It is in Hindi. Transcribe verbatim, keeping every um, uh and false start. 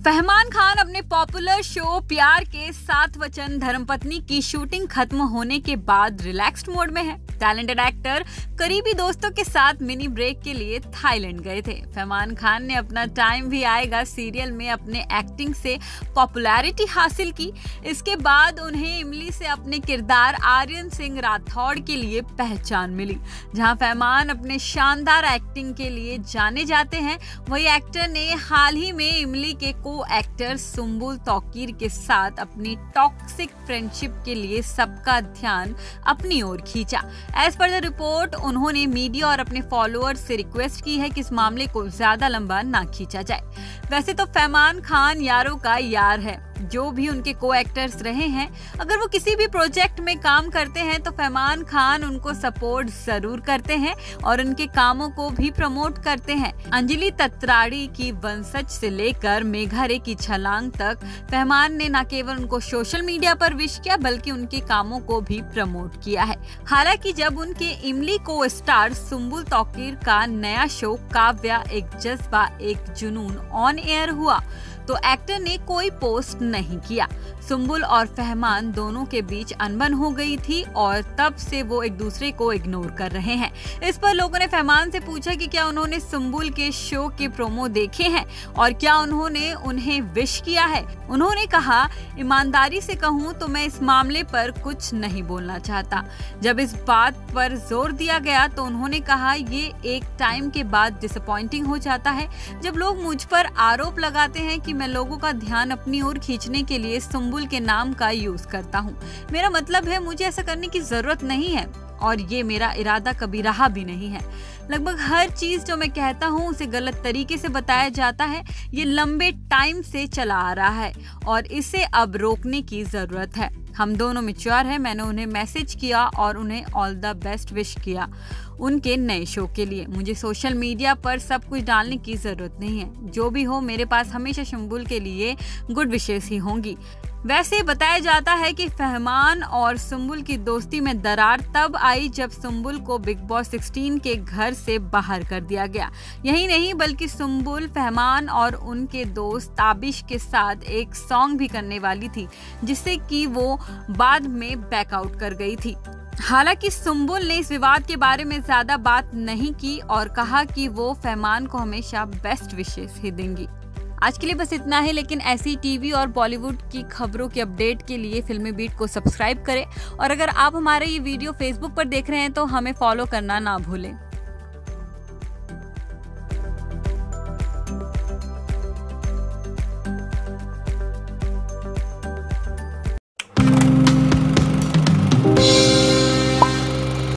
फहमान खान अपने पॉपुलर शो प्यार के सात वचन धर्मपत्नी की शूटिंग खत्म होने के बाद रिलैक्स्ड मोड में है। टैलेंटेड एक्टर करीबी दोस्तों के साथ मिनी ब्रेक के लिए थाईलैंड गए थे। फहमान खान ने अपना टाइम भी आएगा सीरियल में अपने एक्टिंग से पॉपुलैरिटी हासिल की। इसके बाद उन्हें इमली से अपने किरदार आर्यन सिंह राठौड़ के लिए पहचान मिली। जहां फहमान अपने शानदार एक्टिंग के लिए जाने जाते हैं, वही एक्टर ने हाल ही में इमली के को एक्टर सुंबुल तौकीर के साथ अपनी टॉक्सिक फ्रेंडशिप के लिए सबका ध्यान अपनी ओर खींचा। एज पर द रिपोर्ट, उन्होंने मीडिया और अपने फॉलोअर्स से रिक्वेस्ट की है कि इस मामले को ज्यादा लंबा ना खींचा जाए। वैसे तो फहमान खान यारों का यार है, जो भी उनके को एक्टर्स रहे हैं, अगर वो किसी भी प्रोजेक्ट में काम करते हैं तो फहमान खान उनको सपोर्ट जरूर करते हैं और उनके कामों को भी प्रमोट करते हैं। अंजलि तत्राड़ी की वंशज से लेकर मेघा रे की छलांग तक फहमान ने न केवल उनको सोशल मीडिया पर विश किया, बल्कि उनके कामों को भी प्रमोट किया है। हालांकि जब उनके इमली को स्टार सुंबुल तौकीर का नया शो काव्या एक जज्बा एक जुनून ऑन एयर हुआ तो एक्टर ने कोई पोस्ट नहीं किया। सुंबुल और फहमान दोनों के बीच अनबन हो गई थी और तब से वो एक दूसरे को इग्नोर कर रहे हैं। इस पर लोगों ने फहमान से पूछा कि क्या उन्होंने सुंबुल के शो के प्रोमो देखे हैं और क्या उन्होंने उन्हें विश किया है। उन्होंने कहा, ईमानदारी से कहूँ तो मैं इस मामले पर कुछ नहीं बोलना चाहता। जब इस बात पर जोर दिया गया तो उन्होंने कहा, ये एक टाइम के बाद डिसअपॉइंटिंग हो जाता है जब लोग मुझ पर आरोप लगाते हैं कि मैं लोगों का ध्यान अपनी ओर खींचने के लिए सुंबुल के नाम का यूज करता हूँ। मेरा मतलब है, मुझे ऐसा करने की जरूरत नहीं है और ये मेरा इरादा कभी रहा भी नहीं है। लगभग हर चीज जो मैं कहता हूँ उसे गलत तरीके से बताया जाता है। ये लंबे टाइम से चला आ रहा है और इसे अब रोकने की जरूरत है। हम दोनों मैच्योर हैं। मैंने उन्हें मैसेज किया और उन्हें ऑल द बेस्ट विश किया उनके नए शो के लिए। मुझे सोशल मीडिया पर सब कुछ डालने की जरूरत नहीं है। जो भी हो, मेरे पास हमेशा सुंबुल के लिए गुड विशेस ही होंगी। वैसे बताया जाता है कि फहमान और सुंबुल की दोस्ती में दरार तब आई जब सुंबुल को बिग बॉस सोलह के घर से बाहर कर दिया गया। यही नहीं बल्कि सुंबुल फहमान और उनके दोस्त ताबिश के साथ एक सॉन्ग भी करने वाली थी, जिससे कि वो बाद में बैकआउट कर गई थी। हालांकि सुंबुल ने इस विवाद के बारे में ज्यादा बात नहीं की और कहा कि वो फहमान को हमेशा बेस्ट विशेस ही देंगी। आज के लिए बस इतना है, लेकिन ऐसी टीवी और बॉलीवुड की खबरों के अपडेट के लिए फिल्मी बीट को सब्सक्राइब करें और अगर आप हमारा ये वीडियो फेसबुक पर देख रहे हैं तो हमें फॉलो करना ना भूलें।